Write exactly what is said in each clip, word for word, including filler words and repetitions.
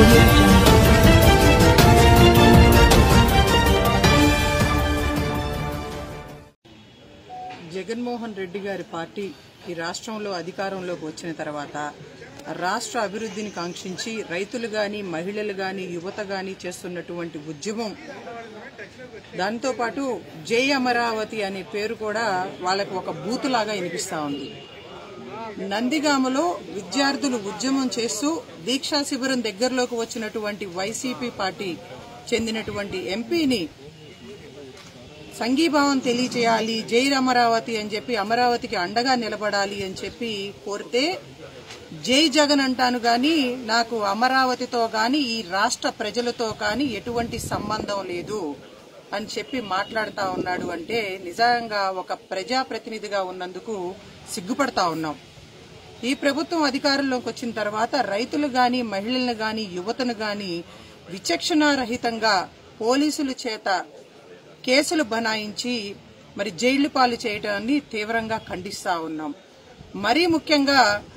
audio jungle. Jaganmohan Reddy గారి party ఈ రాష్ట్రంలో అధికారంలోకి వచ్చిన తర్వాత రాష్ట్ర అభివృద్ధిని కాంక్షించి రైతులు గాని మహిళలు గాని యువత గాని చేస్తున్నటువంటి ఉద్యమం దాంతోపాటు జై అమరావతి అనే పేరు కూడా వాళ్ళకు ఒక బూతులాగా వినిపిస్తా ఉంది. నందిగామలో విద్యార్థులు ఉద్యమం చేస్తూ దీక్షా శిబిరం దగ్గరలోకి వచ్చినటువంటి వైసీపీ పార్టీ చెందినటువంటి ఎంపీని సంఘీభావం తెలియచేయాలి, జై అమరావతి అని చెప్పి అమరావతికి అండగా నిలబడాలి అని చెప్పి కోరితే జై జగన్ అంటాను గాని నాకు అమరావతితో గాని ఈ రాష్ట్ర ప్రజలతో గాని ఎటువంటి సంబంధం లేదు అని చెప్పి మాట్లాడుతా ఉన్నాడు. అంటే నిజంగా ఒక ప్రజాప్రతినిధిగా ఉన్నందుకు సిగ్గుపడతా ఉన్నాం. ఈ ప్రభుత్వం అధికారంలోకి వచ్చిన తర్వాత రైతులు గాని మహిళలను గాని యువతను గాని విచక్షణారహితంగా పోలీసుల చేత కేసులు బనాయించి మరి జైళ్లు పాలు చేయడాన్ని తీవ్రంగా ఖండిస్తా ఉన్నాం. మరీ ముఖ్యంగా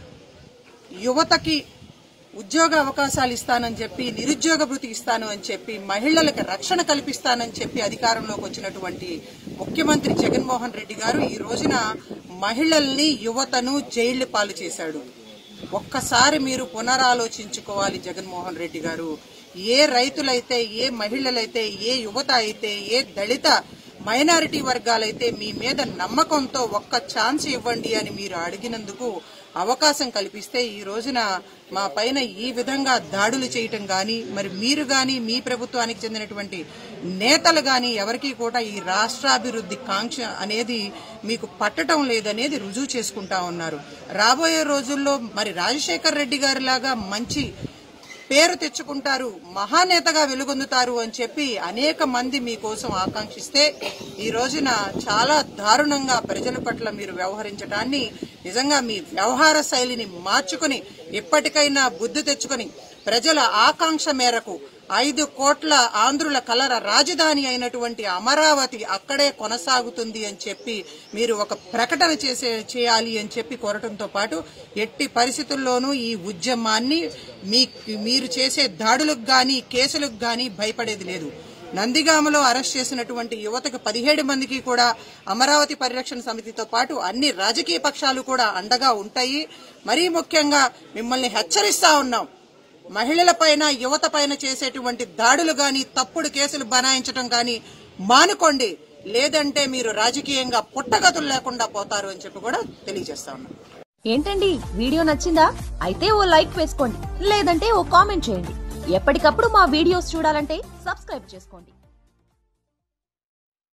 యువతకి ఉద్యోగ అవకాశాలు ఇస్తానని చెప్పి నిరుద్యోగ భృతి ఇస్తాను అని చెప్పి మహిళలకు రక్షణ కల్పిస్తానని చెప్పి అధికారంలోకి వచ్చినటువంటి ముఖ్యమంత్రి జగన్మోహన్ రెడ్డి గారు ఈ రోజున మహిళల్ని యువతను జైళ్లు పాలు చేశాడు. ఒక్కసారి మీరు పునరాలోచించుకోవాలి జగన్మోహన్ రెడ్డి గారు. ఏ రైతులైతే, ఏ మహిళలైతే, ఏ యువత అయితే, ఏ దళిత మైనారిటీ వర్గాలైతే మీ మీద నమ్మకంతో ఒక్క ఛాన్స్ ఇవ్వండి అని మీరు అడిగినందుకు అవకాశం కల్పిస్తే ఈ రోజున మా పైన ఈ విధంగా దాడులు చేయటం గాని మరి మీరు గాని మీ ప్రభుత్వానికి చెందినటువంటి నేతలు గాని ఎవరికీ కూడా ఈ రాష్ట్రాభివృద్ధి కాంక్ష అనేది మీకు పట్టడం లేదనేది రుజువు చేసుకుంటా ఉన్నారు. రాబోయే రోజుల్లో మరి రాజశేఖర్ రెడ్డి గారి లాగా మంచి పేరు తెచ్చుకుంటారు, మహానేతగా వెలుగొందుతారు అని చెప్పి అనేక మంది మీకోసం ఆకాంక్షిస్తే ఈ రోజున చాలా దారుణంగా ప్రజల పట్ల మీరు వ్యవహరించడాన్ని నిజంగా మీ వ్యవహార శైలిని మార్చుకుని ఇప్పటికైనా బుద్ధి తెచ్చుకుని ప్రజల ఆకాంక్ష మేరకు ఐదు కోట్ల ఆంధ్రుల కలర రాజధాని అయినటువంటి అమరావతి అక్కడే కొనసాగుతుంది అని చెప్పి మీరు ఒక ప్రకటన చేసే చేయాలి అని చెప్పి కోరటంతో పాటు ఎట్టి పరిస్థితుల్లోనూ ఈ ఉద్యమాన్ని మీ మీరు చేసే దాడులకు గాని కేసులకు గాని భయపడేది లేదు. నందిగామలో అరెస్ట్ చేసినటువంటి యువతకు పదిహేడు మందికి కూడా అమరావతి పరిరక్షణ సమితితో పాటు అన్ని రాజకీయ పక్షాలు కూడా అండగా ఉంటాయి. మరీ ముఖ్యంగా మిమ్మల్ని హెచ్చరిస్తా ఉన్నాం, మహిళల పైన యువత పైన చేసేటువంటి దాడులు గాని తప్పుడు కేసులు బనాయించడం గాని మానుకోండి, లేదంటే మీరు రాజకీయంగా పుట్టగతులు లేకుండా పోతారు అని చెప్పి కూడా తెలియజేస్తా ఉన్నాం. ఏంటండి వీడియో నచ్చిందా? అయితే ఓ లైక్ వేసుకోండి, లేదంటే ఓ కామెంట్ చేయండి. ఎప్పటికప్పుడు మా వీడియోస్ చూడాలంటే సబ్స్క్రైబ్ చేసుకోండి.